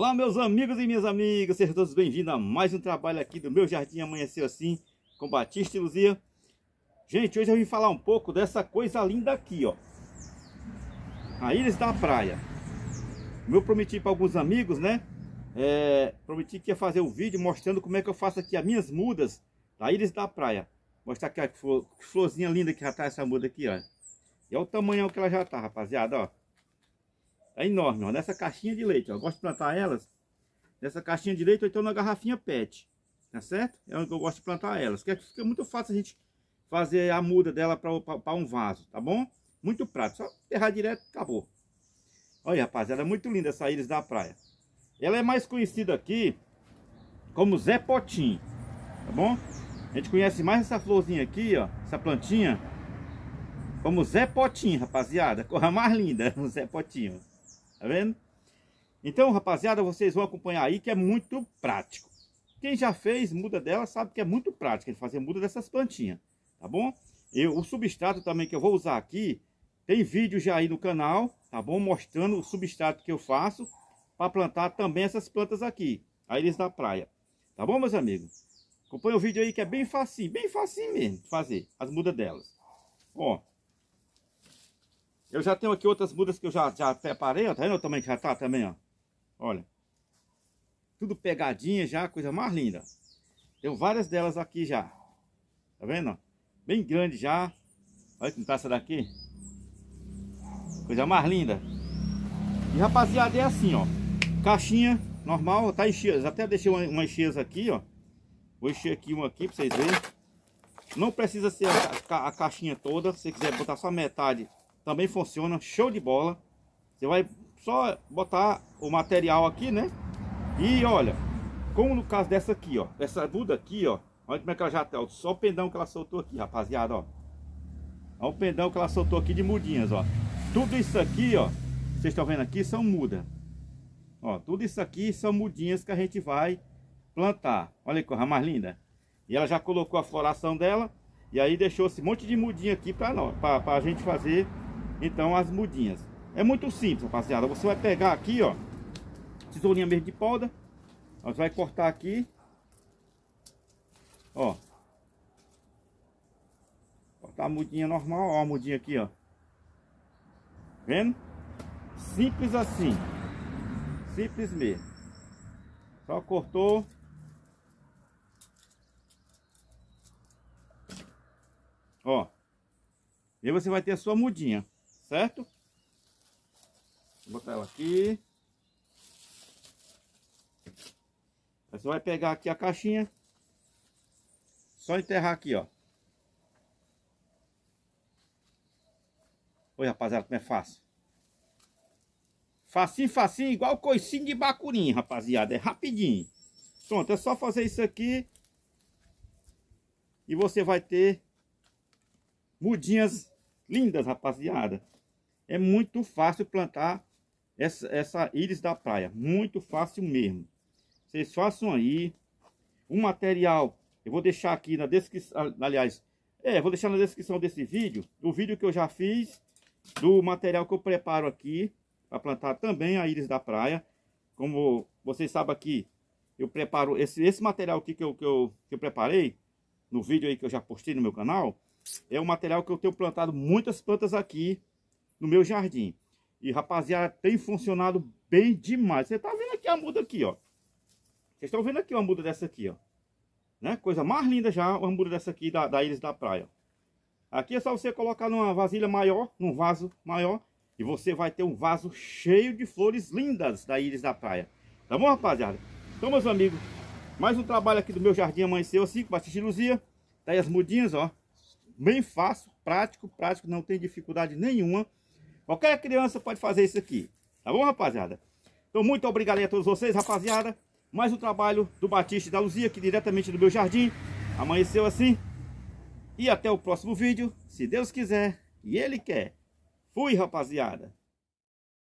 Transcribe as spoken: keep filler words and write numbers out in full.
Olá, meus amigos e minhas amigas, sejam todos bem-vindos a mais um trabalho aqui do meu jardim amanheceu assim, com Batista e Luzia. Gente, hoje eu vim falar um pouco dessa coisa linda aqui, ó, a íris da praia. Como eu prometi para alguns amigos, né, é, prometi que ia fazer um vídeo mostrando como é que eu faço aqui as minhas mudas da íris da praia. Mostrar aqui a flor, florzinha linda que já tá essa muda aqui, ó. E olha o tamanho que ela já tá, rapaziada, ó. É enorme, ó, nessa caixinha de leite, ó. Eu gosto de plantar elas nessa caixinha de leite ou então na garrafinha pet, tá certo? É onde eu gosto de plantar elas, que fica muito fácil a gente fazer a muda dela para um vaso, tá bom? Muito prático, só enterrar direto, acabou. Olha, rapaziada, é muito linda essa íris da praia. Ela é mais conhecida aqui como Zé Potinho, tá bom? A gente conhece mais essa florzinha aqui, ó, essa plantinha, como Zé Potinho, rapaziada. Corra mais linda, o Zé Potinho. Tá vendo? Então, rapaziada, vocês vão acompanhar aí que é muito prático. Quem já fez muda dela sabe que é muito prático ele fazer muda dessas plantinhas, tá bom? Eu, o substrato também que eu vou usar aqui, tem vídeo já aí no canal, tá bom? Mostrando o substrato que eu faço para plantar também essas plantas aqui, a íris da praia. Tá bom, meus amigos? Acompanha o vídeo aí que é bem facinho, bem facinho mesmo de fazer as mudas delas. Ó. Eu já tenho aqui outras mudas que eu já, já preparei, ó. Tá vendo o tamanho que já tá também, ó? Olha. Tudo pegadinha já, coisa mais linda. Tenho várias delas aqui já. Tá vendo, ó? Bem grande já. Olha como tá essa daqui. Coisa mais linda. E, rapaziada, é assim, ó. Caixinha normal, tá enchida. Até deixei uma, uma enchida aqui, ó. Vou encher aqui uma aqui pra vocês verem. Não precisa ser a, a, a caixinha toda. Se você quiser botar só metade, também funciona, show de bola. Você vai só botar o material aqui, né? E olha, como no caso dessa aqui, ó, essa muda aqui, ó, olha como é que ela já tá, ó, só o pendão que ela soltou aqui, rapaziada, ó. Olha o pendão que ela soltou aqui de mudinhas, ó. Tudo isso aqui, ó, vocês estão vendo aqui, são muda. Ó, tudo isso aqui são mudinhas que a gente vai plantar. Olha que coisa mais linda. E ela já colocou a floração dela, e aí deixou esse monte de mudinha aqui para nós, para a gente fazer então as mudinhas. É muito simples, rapaziada. Você vai pegar aqui, ó, tesourinha mesmo de poda. Nós vai cortar aqui, ó. Cortar a mudinha normal, ó, a mudinha aqui, ó. Vendo? Simples assim. Simples mesmo. Só cortou. Ó. E aí você vai ter a sua mudinha, certo? Vou botar ela aqui. Aí você vai pegar aqui a caixinha. Só enterrar aqui, ó. Oi, rapaziada, como é fácil. Facinho, facinho, igual coicinho de bacurim, rapaziada. É rapidinho. Pronto, é só fazer isso aqui. E você vai ter mudinhas lindas, rapaziada. É muito fácil plantar essa, essa íris da praia. Muito fácil mesmo. Vocês façam aí. O material eu vou deixar aqui na descrição. Aliás, é, vou deixar na descrição desse vídeo. O vídeo que eu já fiz. Do material que eu preparo aqui. Para plantar também a íris da praia. Como vocês sabem aqui. Eu preparo esse, esse material aqui que eu, que, eu, que eu preparei. No vídeo aí que eu já postei no meu canal. É um material que eu tenho plantado muitas plantas aqui no meu jardim. E, rapaziada, tem funcionado bem demais. Você tá vendo aqui a muda aqui, ó. Vocês estão vendo aqui uma muda dessa aqui, ó. Né? Coisa mais linda já, uma muda dessa aqui da, da íris da praia. Aqui é só você colocar numa vasilha maior, num vaso maior. E você vai ter um vaso cheio de flores lindas da íris da praia. Tá bom, rapaziada? Então, meus amigos, mais um trabalho aqui do meu jardim amanheceu assim, com Batista e Luzia. Tá aí as mudinhas, ó. Bem fácil, prático, prático, não tem dificuldade nenhuma. Qualquer criança pode fazer isso aqui. Tá bom, rapaziada? Então, muito obrigado aí a todos vocês, rapaziada. Mais um trabalho do Batista e da Luzia aqui diretamente do meu jardim. Amanheceu assim. E até o próximo vídeo, se Deus quiser e Ele quer. Fui, rapaziada.